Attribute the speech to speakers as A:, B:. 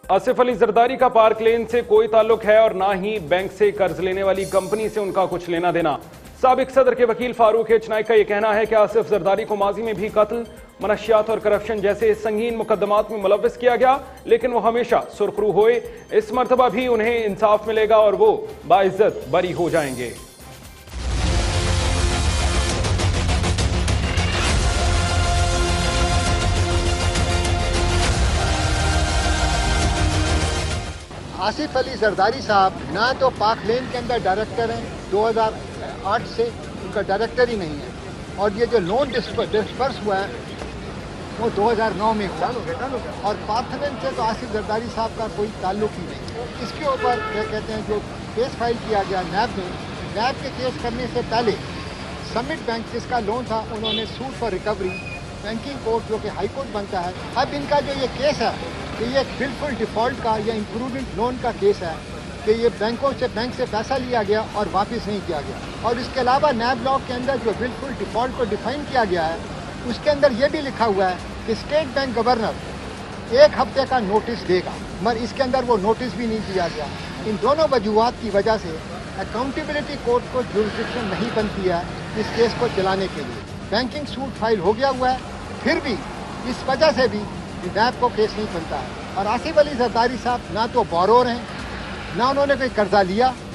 A: आसिफ अली जरदारी का पार्क लेन से कोई ताल्लुक है और ना ही बैंक से कर्ज लेने वाली कंपनी से उनका कुछ लेना देना। साबिक सदर के वकील फारूक एच नाइक का यह कहना है कि आसिफ जरदारी को माजी में भी कत्ल, मनशियात और करप्शन जैसे संगीन मुकदमात में मुलव्वस किया गया, लेकिन वो हमेशा सुरखरू हुए। इस मरतबा भी उन्हें इंसाफ मिलेगा और वो बाइज्जत बरी हो जाएंगे।
B: आसिफ अली जरदारी साहब ना तो पाक लेन के अंदर डायरेक्टर हैं, 2008 से उनका डायरेक्टर ही नहीं है, और ये जो लोन डिस्पर्स हुआ है वो 2009 में हुआ, और पार्थवेन से तो आसिफ जरदारी साहब का कोई ताल्लुक ही नहीं। इसके ऊपर क्या कहते हैं, जो केस फाइल किया गया नैब में, नैब के केस करने से पहले समिट बैंक जिसका लोन था उन्होंने suit for recovery banking court जो कि हाई कोर्ट बनता है, अब इनका जो ये केस है कि ये बिल्कुल डिफ़ॉल्ट का या इम्प्रूवमेंट लोन का केस है कि ये बैंक से पैसा लिया गया और वापस नहीं किया गया। और इसके अलावा नैब लॉ के अंदर जो बिल्कुल डिफ़ॉल्ट को डिफाइन किया गया है उसके अंदर ये भी लिखा हुआ है कि स्टेट बैंक गवर्नर 1 हफ्ते का नोटिस देगा, मगर इसके अंदर वो नोटिस भी नहीं दिया गया। इन दोनों वजूहात की वजह से अकाउंटेबिलिटी कोर्ट को जुरिसडिक्शन नहीं बनती है इस केस को चलाने के लिए। बैंकिंग सूट फाइल हो गया हुआ है, फिर भी इस वजह से भी नैब को केस नहीं बनता है। और आसिफ अली जरदारी साहब ना तो बोरोर हैं, ना उन्होंने कोई कर्जा लिया,